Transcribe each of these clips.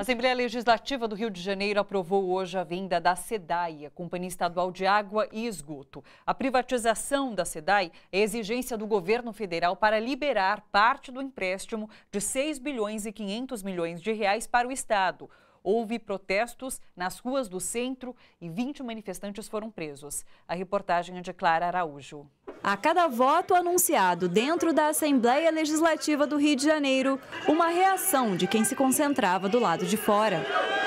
A Assembleia Legislativa do Rio de Janeiro aprovou hoje a venda da SEDAI, a Companhia Estadual de Água e Esgoto. A privatização da SEDAI é exigência do governo federal para liberar parte do empréstimo de 6 bilhões e 500 milhões de reais para o Estado. Houve protestos nas ruas do centro e 20 manifestantes foram presos. A reportagem é de Clara Araújo. A cada voto anunciado dentro da Assembleia Legislativa do Rio de Janeiro, uma reação de quem se concentrava do lado de fora.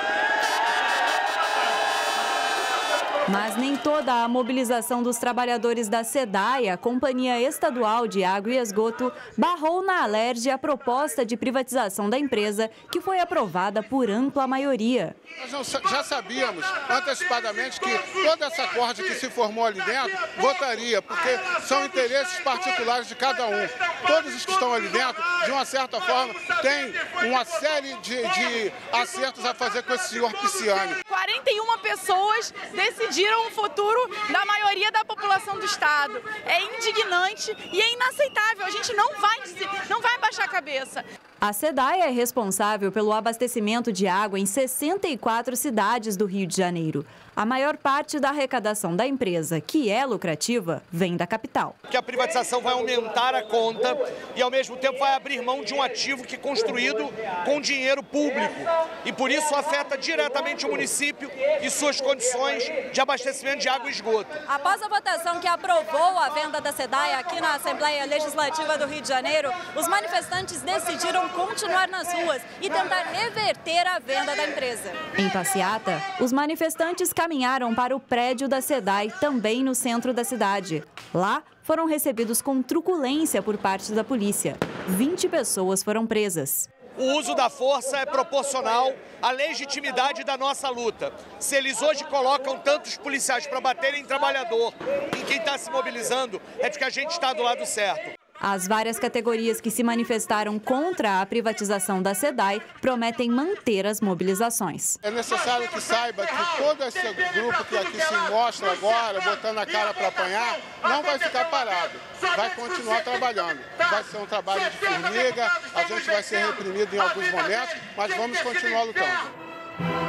Mas nem toda a mobilização dos trabalhadores da SEDAI, a Companhia Estadual de Água e Esgoto, barrou na Alerj a proposta de privatização da empresa, que foi aprovada por ampla maioria. Nós já sabíamos antecipadamente que toda essa corte que se formou ali dentro votaria, porque são interesses particulares de cada um. Todos os que estão ali dentro, de uma certa forma, têm uma série de acertos a fazer com esse senhor Pisciani. 41 pessoas decidiram o futuro da maioria da população do Estado. É indignante e é inaceitável. A gente não vai baixar a cabeça. A SEDAI é responsável pelo abastecimento de água em 64 cidades do Rio de Janeiro. A maior parte da arrecadação da empresa, que é lucrativa, vem da capital. Que a privatização vai aumentar a conta e, ao mesmo tempo, vai abrir mão de um ativo que é construído com dinheiro público. E, por isso, afeta diretamente o município e suas condições de abastecimento de água e esgoto. Após a votação que aprovou a venda da SEDAI aqui na Assembleia Legislativa do Rio de Janeiro, os manifestantes decidiram continuar nas ruas e tentar reverter a venda da empresa. Em passeata, os manifestantes caminharam para o prédio da SEDAI, também no centro da cidade. Lá, foram recebidos com truculência por parte da polícia. 20 pessoas foram presas. O uso da força é proporcional à legitimidade da nossa luta. Se eles hoje colocam tantos policiais para baterem em trabalhador, em quem está se mobilizando, é porque a gente está do lado certo. As várias categorias que se manifestaram contra a privatização da SEDAI prometem manter as mobilizações. É necessário que saiba que todo esse grupo que aqui se mostra agora, botando a cara para apanhar, não vai ficar parado, vai continuar trabalhando. Vai ser um trabalho de formiga, a gente vai ser reprimido em alguns momentos, mas vamos continuar lutando.